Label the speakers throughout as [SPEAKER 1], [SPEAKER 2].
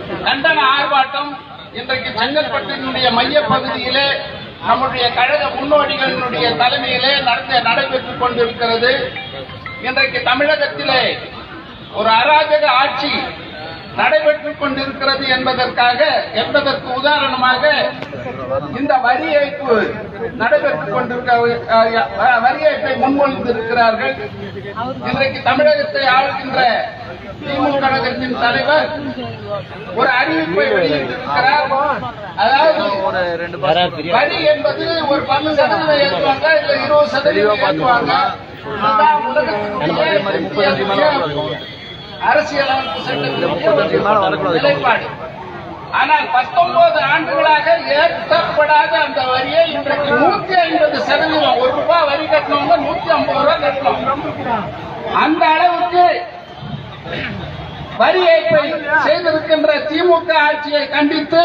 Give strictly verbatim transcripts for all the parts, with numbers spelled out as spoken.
[SPEAKER 1] கண்டன ஆர்ப்பாட்டம் இன்றைக்கு செங்கல்பட்டினுடைய மைய பகுதியிலே நம்முடைய கழக முன்னோடிகளினுடைய தலைமையிலே நடந்த நடைபெற்றுக் கொண்டிருக்கிறது. இன்றைக்கு தமிழகத்திலே ஒரு அராஜக ஆட்சி நடைபெற்றுக் கொண்டிருக்கிறது என்பதற்காக என்பதற்கு உதாரணமாக இந்த வரி ஏய்ப்பு நடைபெற்றுக் கொண்டிருக்க வரி ஏய்ப்பை முன்மொழிந்திருக்கிறார்கள். இன்றைக்கு தமிழகத்தை ஆளுகின்ற திமுக கழகத்தின் தலைவர் ஒரு அறிவிப்பை வெளியிட்டிருக்கிறார். அதாவது வரி என்பது ஒரு பத்து சதவீதம் ஏற்றுவாங்க, இல்ல இருபது சதவீதம் ஏற்றுவாங்க. அரசியலமைப்பு சட்டத்தின் நிலைப்பாடு. ஆனால் பத்தொன்பது ஆண்டுகளாக ஏற்கப்படாத அந்த வரியை இன்றைக்கு நூத்தி ஐம்பது சதவீதம் ஒரு ரூபாய் வரி கட்டணவங்க நூத்தி ஐம்பது ரூபாய் கட்டணும். அந்த அளவுக்கு வரி ஏய்ப்பை செய்திருக்கின்ற திமுக ஆட்சியை கண்டித்து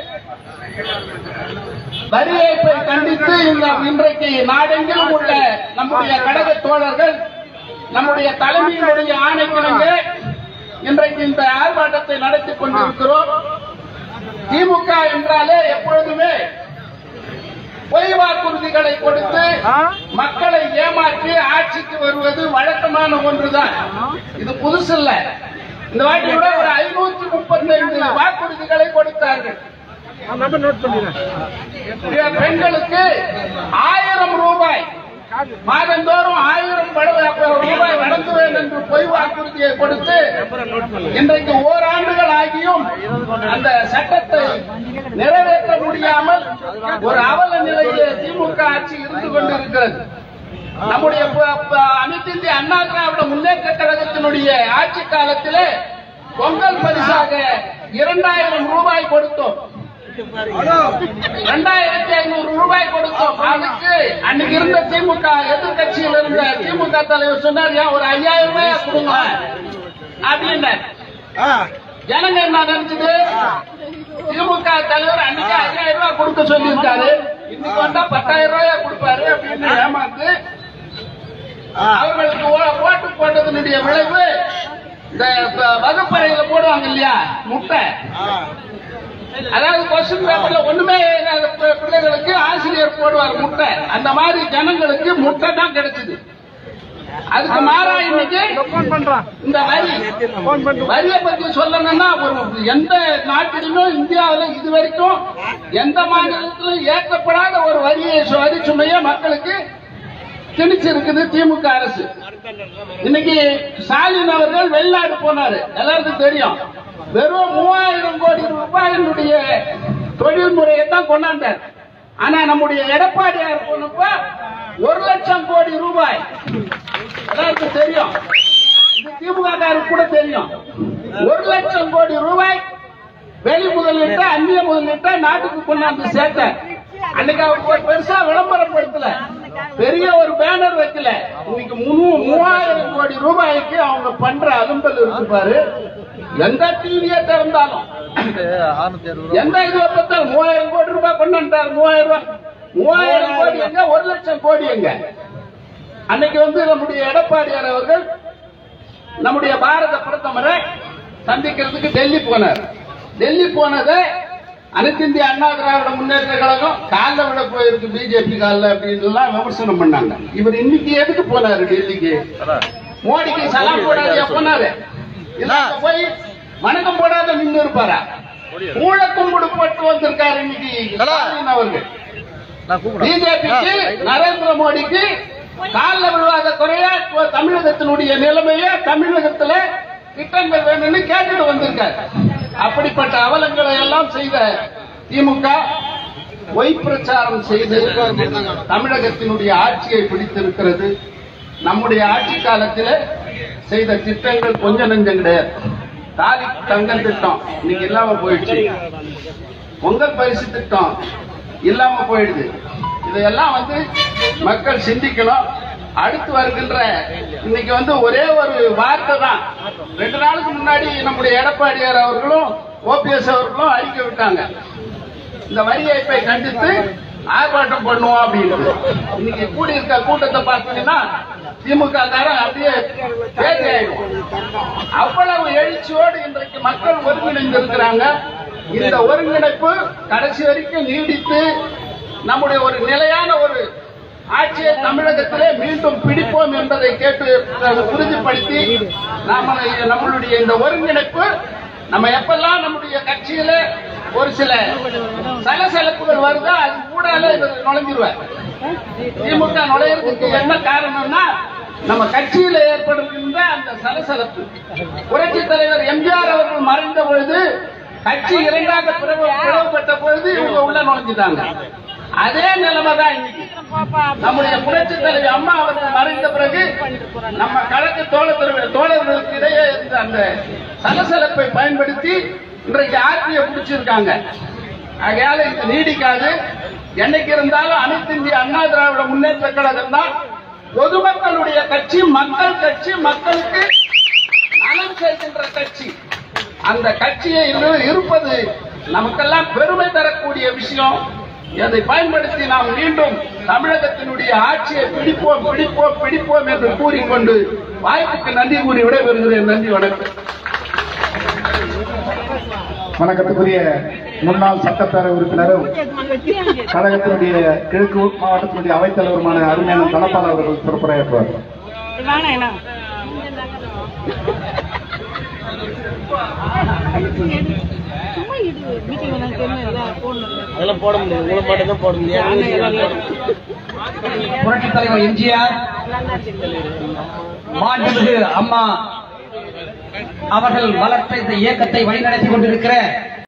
[SPEAKER 1] வரி ஏய்ப்பை கண்டித்து இன்றைக்கு நாடெங்கிலும் உள்ள நம்முடைய கழக தோழர்கள் நம்முடைய தலைமையினுடைய ஆணைக்கிணங்க இன்றைக்கு இந்த ஆர்ப்பாட்டத்தை நடத்தி கொண்டிருக்கிறோம். திமுக என்றாலே எப்பொழுதுமே பொய் வாக்குறுதிகளை கொடுத்து மக்களை ஏமாற்றி ஆட்சிக்கு வருவது வழக்கமான ஒன்றுதான். இது புதுசு இல்ல. இந்த வாட்டி கூட ஒரு ஐநூத்தி முப்பத்தி ஐந்து வாக்குறுதிகளை கொடுத்தார்கள். பெண்களுக்கு ஆயிரம் ரூபாய் மாதந்தோறும் ஆயிரம் ரூபாய் வழங்குவேன் என்று பொய் வாக்குறுதியை கொடுத்து இன்றைக்கு ஓராண்டுகள் ஆகியும் அந்த சட்டத்தை நிறைவேற்ற முடியாமல் ஒரு அவல நிலையிலே திமுக ஆட்சி இருந்து கொண்டிருக்கிறது. நம்முடைய அனைத்து இந்திய அண்ணா திராவிட முன்னேற்ற கழகத்தினுடைய ஆட்சி காலத்திலே பொங்கல் பரிசாக இரண்டாயிரம் ரூபாய் கொடுத்தோம். இரண்டாயிரத்தி ஐநூறு ரூபாய் கொடுத்தோம். அதுக்கு அன்னைக்கு இருந்த திமுக எதிர்கட்சியில் இருந்த திமுக தலைவர் சொன்னார், ஏன் ஒரு ஐயாயிரம் ரூபாய் கொடுங்க அப்படின்னு. ஜனங்க என்ன நினைச்சது, திமுக தலைவர் அன்னைக்கு ஐயாயிரம் ரூபாய் கொடுக்க சொல்லியிருக்காரு, இன்னைக்கு வந்தா பத்தாயிரம் ரூபாய் கொடுப்பாரு அப்படின்னு ஏமாந்து அவர்களுக்கு ஓட்டு போட்டதனுடைய விளைவு இந்த வகுப்பறையில போடுவாங்க இல்லையா முட்டை, அதாவது கொஸ்டின் பேப்பர்ல ஒண்ணுமே பிள்ளைகளுக்கு ஆசிரியர் போடுவார் முட்டை, அந்த மாதிரி ஜனங்களுக்கு முட்டை தான் கிடைச்சது. அதுக்கு மாறா இன்னைக்கு இந்த வரி வரியை பத்தி சொல்லணும்னா எந்த நாட்டிலும் இந்தியாவில் இதுவரைக்கும் எந்த மாநிலத்திலும் ஏற்கப்படாத ஒரு வரியை வரி சுமைய மக்களுக்கு திணிச்சிருக்குது திமுக அரசு. இன்னைக்கு ஸ்டாலின் அவர்கள் வெளிநாடு போனாரு, எல்லாருக்கும் தெரியும். வெறும் மூவாயிரம் கோடி ரூபாயினுடைய தொழில் முறையை தான் கொண்டாண்டார். ஆனா நம்முடைய எடப்பாடியார் போனப்ப ஒரு லட்சம் கோடி ரூபாய், எல்லாருக்கும் தெரியும், இது திமுக கூட தெரியும். ஒரு லட்சம் கோடி ரூபாய் வெளி முதலீட்ட அந்நிய முதலீட்ட நாட்டுக்கு கொண்டாந்து சேர்த்த. அன்னைக்கு அவர் பெருசா விளம்பரப்படுத்தல, பெரிய ஒரு பேனர் வைக்கல. இன்னைக்கு மூவாயிரம் கோடி ரூபாய்க்கு அவங்க பண்ற அலும்பல் இருக்கு பாரு. எந்த டிவியை திறந்தாலும் எந்த இதுவை பார்த்தாலும் மூவாயிரம் கோடி ரூபாய் கொண்டாண்டார். மூவாயிரம் ரூபாய் மூவாயிரம் கோடி எங்க, ஒரு லட்சம் கோடி எங்க? அன்னைக்கு வந்து நம்முடைய எடப்பாடியார் அவர்கள் நம்முடைய பாரத பிரதமரை சந்திக்கிறதுக்கு டெல்லி போனார். டெல்லி போனதை அனைத்து இந்திய அண்ணா திராவிட முன்னேற்ற கழகம் கால விட போயிருக்கு பிஜேபி கால அப்படின்னு எல்லாம் விமர்சனம் பண்ணாங்க. இவர் இன்னைக்கு எதுக்கு போனாரு டெல்லிக்கு? மோடிக்கு சலாம் போடாத போனாரு, போய் வணக்கம் போடாத நின்று இருப்பாரா? ஊழக்கும்புடு போட்டு வந்திருக்காரு இன்னைக்கு ஸ்டாலின் அவர்கள். பிஜேபிக்கு நரேந்திர மோடிக்கு கால விழுவாத குறைய தமிழகத்தினுடைய நிலைமைய தமிழகத்துல திட்டங்கள் வேணும்னு கேட்டுட்டு வந்திருக்காரு. அப்படிப்பட்ட அவலங்களை எல்லாம் செய்த திமுக பொய் பிரச்சாரம் செய்து தமிழகத்தினுடைய ஆட்சியை பிடித்திருக்கிறது. நம்முடைய ஆட்சி காலத்தில் செய்த திட்டங்கள் கொஞ்சம் நெஞ்சம் கிடையாது. தாலி தங்கல் திட்டம் இன்னைக்கு இல்லாம போயிடுச்சு. பொங்கல் பரிசு திட்டம் இல்லாம போயிடுது. இதையெல்லாம் வந்து மக்கள் சிந்திக்கணும். அடுத்து வருகின்ற இன்னைக்கு வந்து ஒரே ஒரு வார்த்தை தான். ரெண்டு நாளுக்கு முன்னாடி நம்முடைய எடப்பாடியார் அவர்களும் ஓபிஎஸ் அவர்களும் அறிக்கை விட்டாங்க. இந்த வரி ஏய்ப்பை கண்டித்து ஆர்ப்பாட்டம் பண்ணுவோம் அப்படின்னு. இன்னைக்கு கூடி இருக்க கூட்டத்தை பார்த்தீங்கன்னா திமுக காரன் அப்படியே பேட்டி ஆயிடும். அவ்வளவு எழுச்சியோடு இன்றைக்கு மக்கள் ஒருங்கிணைந்து இருக்கிறாங்க. இந்த ஒருங்கிணைப்பு கடைசி வரைக்கும் நீடித்து நம்முடைய ஒரு நிலையான ஒரு ஆட்சியை தமிழகத்திலே மீண்டும் பிடிப்போம் என்பதை கேட்டு உறுதிப்படுத்தி நாம நம்மளுடைய இந்த ஒருங்கிணைப்பு நம்ம எப்பெல்லாம் நம்முடைய கட்சியில ஒரு சில சலசலப்புகள் வருதோ அது கூட நுழைஞ்சிருவார். திமுக நுழையிறதுக்கு என்ன காரணம்னா நம்ம கட்சியில ஏற்படுகின்ற அந்த சலசலப்பு. புரட்சி தலைவர் எம்ஜிஆர் அவர்கள் மறைந்த பொழுது கட்சி இரண்டாக பிளவுபட்ட பொழுது இவங்க உள்ள நுழைஞ்சிட்டாங்க. அதே நிலைமை தான் இன்னைக்கு. நம்முடைய புரட்சி தலைவர் அம்மா அவர்கள் மறைந்த பிறகு நம்ம கழக தோழர்கள் தோழர்களுக்கு இடையே இருந்த அந்த சலசலப்பை பயன்படுத்தி இன்றைக்கு ஆட்சியை பிடிச்சிருக்காங்க. ஆகையால இது நீடிக்காது. என்னைக்கு இருந்தாலும் அனைத்து இந்திய அண்ணா திராவிட முன்னேற்ற கழகம் தான் பொதுமக்களுடைய கட்சி, மக்கள் கட்சி, மக்களுக்கு நலம் செய்கின்ற கட்சி. அந்த கட்சியை இருப்பது நமக்கெல்லாம் பெருமை தரக்கூடிய விஷயம். அதை பயன்படுத்தி நாம் மீண்டும் தமிழகத்தினுடைய ஆட்சியை பிடிப்போம் பிடிப்போம் பிடிப்போம் என்று கூறிக்கொண்டு வாய்ப்புக்கு நன்றி கூறி விடைபெறுகிறேன். நன்றி, வணக்கம்.
[SPEAKER 2] வணக்கத்துக்குரிய முன்னாள் சட்டப்பேரவை உறுப்பினரும் கழகத்தினுடைய கிழக்கு மாவட்டத்தினுடைய அவைத்தலைவருமான அருமையான தனபால் அவர்கள் சிறப்புரையாற்றுவார்.
[SPEAKER 3] புரட்சித் தலைவர் எம்ஜிஆர், மாண்புமிகு அம்மா அவர்கள் வளர்த்த இந்த இயக்கத்தை வழிநடத்தி கொண்டிருக்கிற